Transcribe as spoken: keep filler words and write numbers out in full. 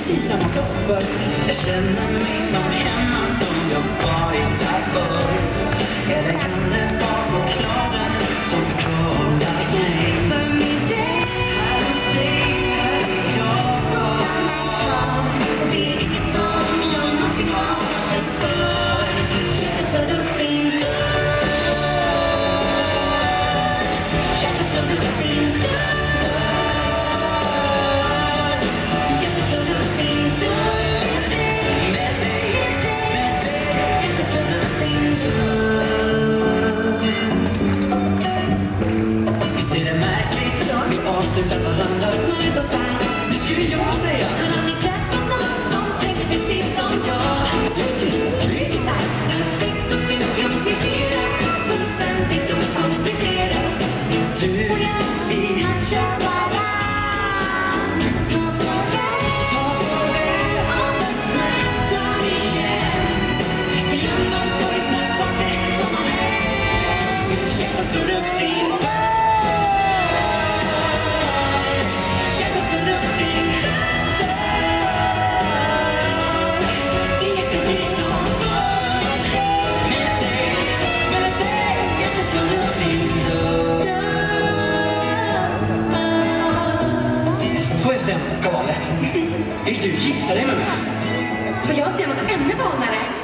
precis samma sak. För jag känner mig som hemma, som jag varit där förr. Eller kan det vara chokladen som förtrollar mig? För med dig, här hos dig, här är jag. Så stanna kvar. Det är inget som jag någonsin har känt för. Hjärtat slår upp sin dörr. Hjärtat slår upp sin dörr. Hjärtat slår upp sin dörr. Med dig, med dig. Hjärtat slår upp sin dörr. Visst är det märkligt, vi avslutar varandra. Hur skulle jag säga? Har aldrig träffat någon som tänker precis som jag. Lite så här perfekt och synkroniserat, fullständigt okomplicerat. Du och jag, vi matchar varann. Ta på det, ta på det, av den smärta vi känt. Glöm de sorgsna saker som har hänt. Hjärtat slår upp sin dörr. Hjärtat slår upp sin dörr. Inget ska bli som förr. Med dig, med dig. Hjärtat slår upp sin dörr. Får jag se något galet? Vill du gifta dig med mig? Får jag se något ännu galnare?